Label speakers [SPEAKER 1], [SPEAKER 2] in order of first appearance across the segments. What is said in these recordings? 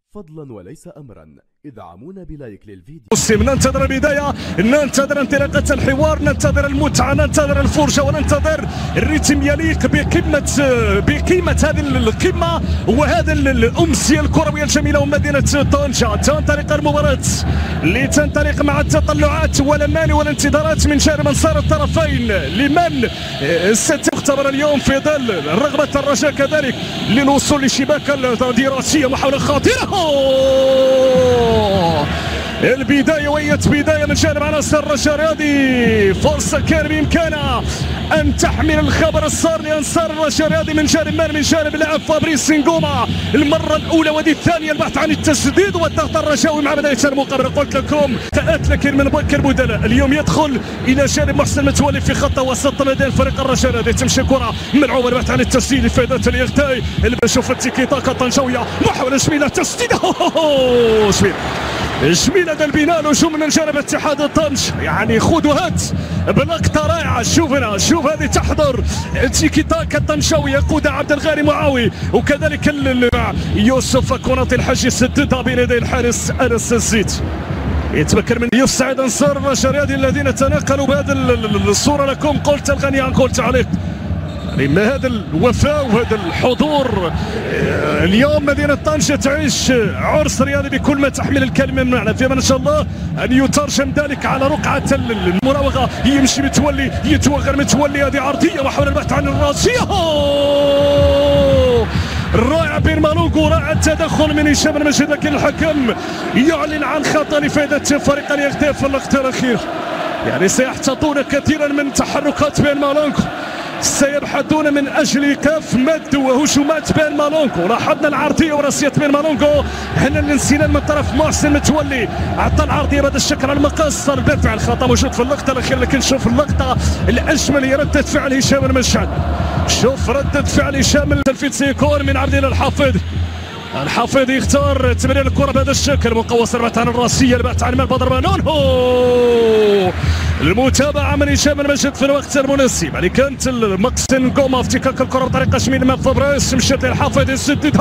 [SPEAKER 1] فضلا وليس أمرا ادعمونا بلايك للفيديو.
[SPEAKER 2] ننتظر البداية، ننتظر انطلاقة الحوار، ننتظر المتعة، ننتظر الفرجة، وننتظر الريتم يليق بقيمة هذه القمة وهذا الأمسية الكروية الجميلة ومدينة طنجة. تنطلق المباراة لتنطلق مع التطلعات والأمال والانتظارات من جانب أنصار الطرفين لمن ستختبر اليوم في ظل رغبة الرجاء كذلك للوصول لشباك الدراسية. محاولة خطيرة، البداية وهي بداية من جانب عناصر الرجاء الرياضي. فرصة كان بإمكانها أن تحمل الخبر السار لأنصار الرجاء الرياضي من جانب من جانب اللاعب فابريس سنغوما. المرة الأولى ودي الثانية البحث عن التسديد والضغط الرجاوي مع بداية المقابلة. قلت لكم تأت لكن من بكر بدلاء اليوم يدخل إلى جانب محسن متولي في خط وسط لدى الفريق الرجاء الرياضي. تمشي كرة ملعوبة البحث عن التسديد لفائدة الإغتاء اللي بنشوف التيكي تاكا طنجاوية. محاولة جميلة تسديد جميلة البناء الهجوم من جانب اتحاد طنج. يعني خذ وهات بلقطة رائعة. شوف هذه تحضر تيكي تاكا طنجاوي يقودها عبد الغاري معاوي وكذلك يوسف كوناطي الحاج يسددها بين يدي الحارس انس الزيت. يتمكن من يسعد انصار الرجاء الرياضي الذين تناقلوا بهذه الصورة. لكم قلت الغني قلت تعليق ما هذا الوفاء وهذا الحضور. اليوم مدينة طنجة تعيش عرس رياضي بكل ما تحمل الكلمة من معنى. فيما إن شاء الله أن يترجم ذلك على رقعة المراوغة. يمشي متولي، يتوغل متولي، هذه عرضية وحول البحث عن الراسية. رائع بين مالونغو، رائع التدخل من هشام المجيد، لكن الحكم يعلن عن خطأ لفائدة فريق الإغتاء في اللقطة الأخيرة. يعني سيحتاطون كثيرا من تحركات بين مالونغو، سيبحثون من اجل ايقاف مد وهجومات بين مالونغو. لاحظنا العرضيه وراسيه بين مالونغو. هنا الانسناد من طرف محسن متولي، اعطى العرضيه بهذا الشكل على المقص. بالفعل الخطا موجود في اللقطه الاخيره، لكن شوف اللقطه الاجمل هي رده فعل هشام المشعل. شوف رده فعل هشام. التلفيت سيكون من عبد الله الحافظ يختار تمرير الكره بهذا الشكل. مقوس البحث عن الراسيه، البحث عن المال بدر بانون. المتابعه من هشام المجيد في الوقت المناسب. يعني كانت ماكسين غوما افتكاك الكره بطريقه جميله من فابريس، مشات للحافظ يسدد.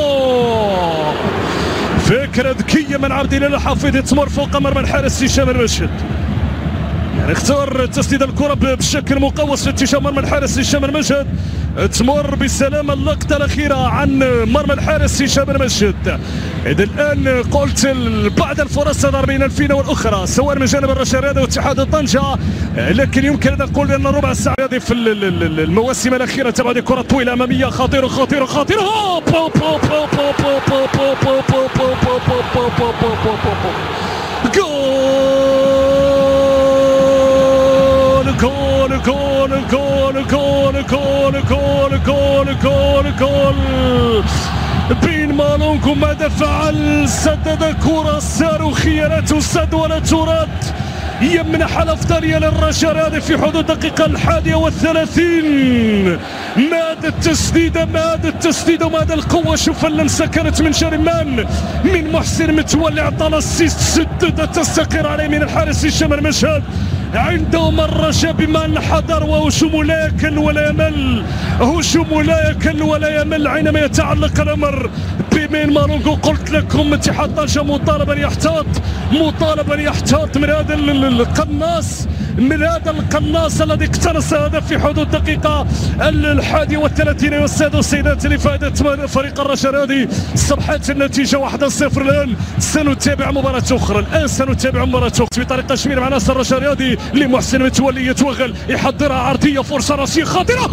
[SPEAKER 2] فكره ذكيه من عبد الله الحافظ تمر فوق مرمى الحارس هشام المجيد. يعني اختار تسديد الكره بشكل مقوس في اتجاه مرمى الحارس هشام المجيد. تمر بسلامه اللقطه الاخيره عن مرمى الحارس هشام المجيد. اذا الان قلت بعض الفرص تظهر بين الفينه والاخرى سواء من جانب الرجاء الرياضي واتحاد طنجه، لكن يمكن ان نقول بان ربع الساعه هذه في المواسم الاخيره تبعد كره طويله اماميه خطيره خطيره خطيره. جول جول جول جول جول جول جول جول جول بين مالونغو. ماذا فعل؟ سدد كرة صاروخية لا تسد ولا ترد، يمنح الأفضلية للرجاء الرياضي في حدود الدقيقة 31. ماذا التسديدة وماذا القوة. شوف اللمسة كانت من جانب من محسن متولي، عطى الاسيست، سدد تستقر عليه من الحارس هشام المجيد. عندهم الرجاء بما ان حضر وهجوم لا يكل ولا يمل، هجوم لا يكل ولا يمل عندما يتعلق الامر بمين مالونغو. قلت لكم اتحاد طنجة مطالبا يحتاط من هذا القناص الذي اقتنص هدف في حدود الدقيقة 31. يسعد السيدات لفائدة فريق الرجاء الرياضي. صبحت النتيجة 1-0. الآن سنتابع مباراة أخرى، بطريقة جميلة مع عناصر الرجاء الرياضي لمحسن متولي. يتوغل يحضرها عرضية، فرصة راسية خطيرة.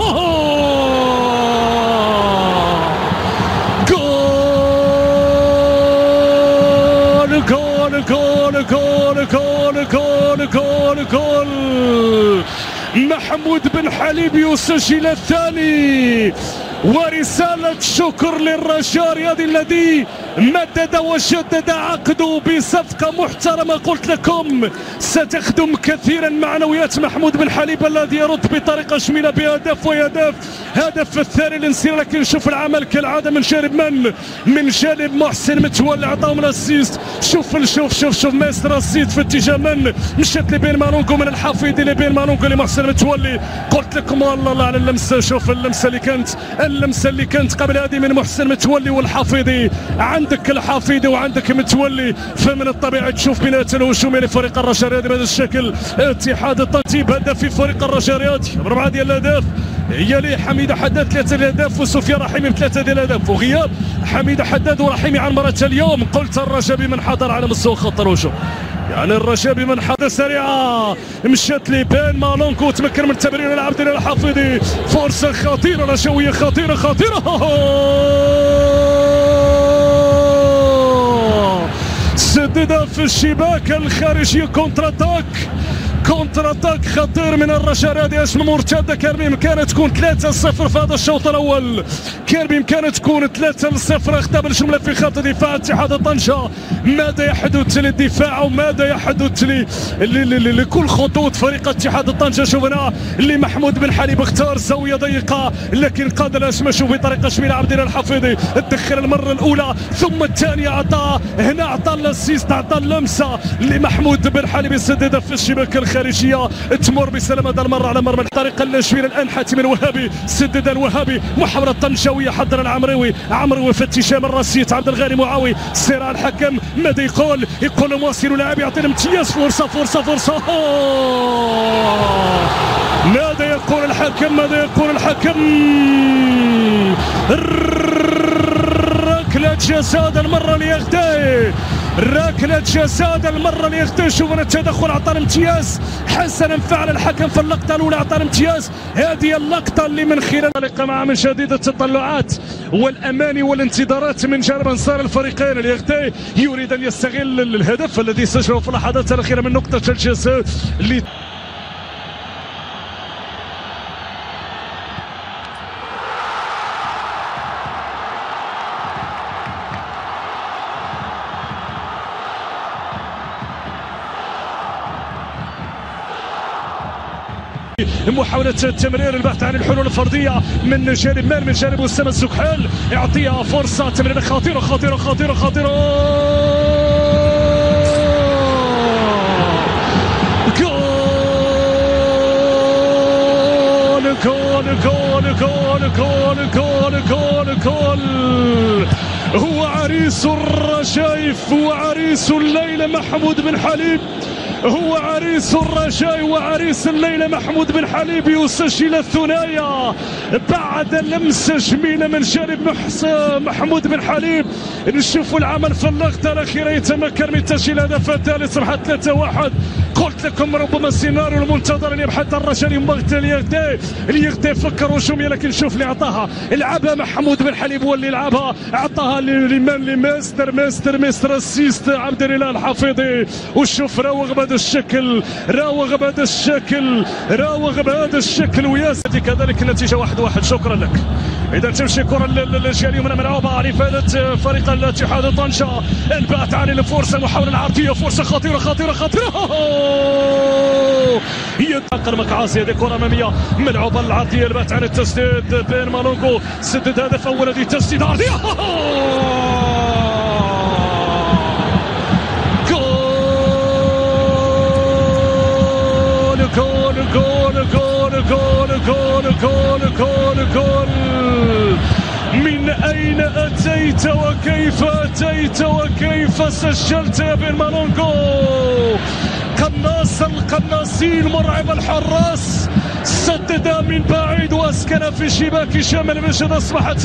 [SPEAKER 2] جول جول جول جول جول جول جول. محمود بن حليب يسجل الثاني، ورسالة شكر للرجاء الرياضي الذي مدد وشدد عقده بصفقة محترمة. قلت لكم ستخدم كثيرا معنويات محمود بن حليب الذي يرد بطريقة جميلة بهدف وهدف هدف الثاني للنسير. لكن شوف العمل كالعادة من جانب من جانب محسن متولي، عطاهم الاسيست. شوف ماستر السيد في اتجاه مشات لبين مالونغو من الحفيظي لبين مالونغو لمحسن متولي. قلت لكم الله على اللمسة. شوف اللمسة اللي كانت قبل هذه من محسن متولي والحفيظي عن عندك الحفيدي وعندك متولي، فمن الطبيعي تشوف بناء الهجومي لفريق الرجاء الرياضي بهذا الشكل. اتحاد الطنجة هدف في فريق الرجاء الرياضي ب4 ديال الاهداف، يلي حميده حداد 3 ديال الاهداف وسفيان رحيمي ب3 ديال الاهداف، وغياب حميده حداد ورحيمي عن مرة اليوم. قلت الرجاء بمن حضر على مستوى خط الهجوم، يعني الرجاء بمن حضر سريعه مشات لي بين مالونكو تمكن من التمرير لعبد الله الحفيظي. فرصه خطيره رجاويه خطيره سددها في الشباك الخارجيه. كونتر اتاك خطير من الرجاء الرياضي. اسم مرتده كان بامكانها تكون 3-0 في هذا الشوط الاول، كان بامكانها تكون 3-0. اختبر الجمله في خط دفاع اتحاد طنجة. ماذا يحدث للدفاع وماذا يحدث لكل خطوط فريق اتحاد طنجة؟ شوفنا اللي محمود بن حليب اختار زاويه ضيقه لكن قاد الاشمش بطريقه جميله. عبد الله الحفيظي تدخل المره الاولى ثم الثانيه، عطى هنا عطى الاسيست، عطى اللمسه لمحمود بن حليب يسددها في الشباك الخارجيه تمر بسلامه هذا المره على مرمى الطريقه الناشئه. الان حاتم الوهابي سدد الوهابي، محاوله الطنجاويه حضر العمروي في اتجاه الراسية عبد الغاني معاوي. صراع الحكم ماذا يقول مواصل لاعب يعطي الامتياز. فرصه ماذا يقول الحكم؟ ركلة جزاء المرة ليغتي، ركلة جزاء المرة ليغتي. شوفنا التدخل، عطى الامتياز حسنا فعل الحكم في اللقطة الأولى، عطى الامتياز. هذه اللقطة اللي من خلالها مع من شديد التطلعات والأماني والانتظارات من جانب أنصار الفريقين. ليغتي يريد أن يستغل الهدف الذي سجله في اللحظات الأخيرة من نقطة الجزاء اللي محاولة التمرير البحث عن الحلول الفردية من جانب مان، من جانب أسامة الزكحال. يعطيها فرصة تمريرة خطيرة جول. هو عريس الرجايف وعريس الليلة محمود بن حليب، هو عريس الرجاء وعريس الليلة محمود بن حليب يسجل الثنائية بعد لمسة جميلة من جانب محمود بن حليب. نشوفوا العمل في اللقطة الأخيرة يتمكن من تسجيل هدف الثالث صبحة 3-1. قلت لكم ربما السيناريو المنتظر ان يبحث الرجاء ينبغي ليغتي فكر هجومي، لكن شوف اللي عطاها، لعبها محمود بن حليب هو اللي لعبها، عطاها لماستر اسيست عبد الله الحفيظي. وشوف راوغ بهذا الشكل وياسر كذلك النتيجه 1-1. شكرا لك. اذا تمشي كره للجاليه من ملعوبه لافاده فريق الاتحاد طنجة. البعث عن الفرصه، محاوله العرضيه، فرصه خطيره يدق المقعاصي. هذه كره اماميه ملعوبه العرضيه، البعث عن التسديد بين مالونكو سدد هدف اول، هذه تسديد عرضيه جول. من أين أتيت وكيف أتيت وكيف سجلت يا بن مالونكو؟ القناصين مرعب الحراس سدد من بعيد واسكن في شباك شمال المشهد. أصبحت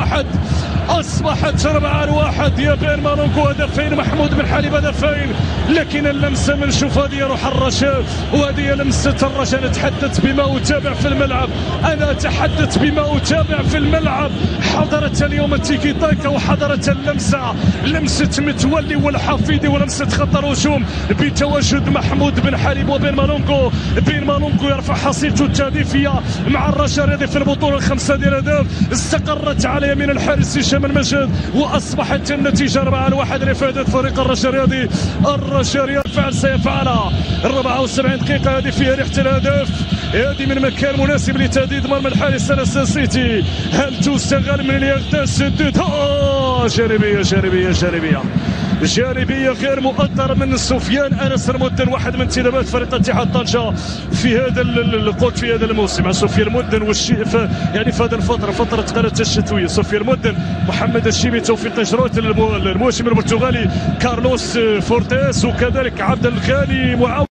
[SPEAKER 2] 4-1 يا بن مالونكو. هدفين محمود بن حليب، هدفين، لكن اللمسه من شوف هذه روح الرجاء وهذه لمسه الرجاء. نتحدث بما أتابع في الملعب، أنا أتحدث بما أتابع في الملعب. حضرت اليوم التيكي تاكا وحضرت لمسه متولي والحفيدي ولمسه خط الهجوم بتواجد محمود بن حليب وبن مالونكو. بن مالونكو يرفع حصيلته التهديفيه مع الرجاء الرياضي في البطوله. 5 ديال الاهداف استقرت على يمين الحارس هشام المجد، واصبحت النتيجه 4-1 لفائده فريق الرجاء الرياضي. الرجاء الرياضي فعل سيفعلها 74 دقيقه هذه فيها ريحه الهدف، هذه من مكان مناسب لتهديد مرمى الحارس الاساسي سيتي. هل تستغل من اليغتاس؟ سدد جانبيه جانبيه غير مؤطره من سفيان انس المدن، واحد من انتدابات فريق اتحاد طنجه في هذا قلت في هذا الموسم. سفيان المدن يعني في هذه الفتره فتره قناه الشتويه، سفيان المدن، محمد الشيبي، توفيق جروت، المهاجم البرتغالي كارلوس فورتيس، وكذلك عبد الغالي معاوي.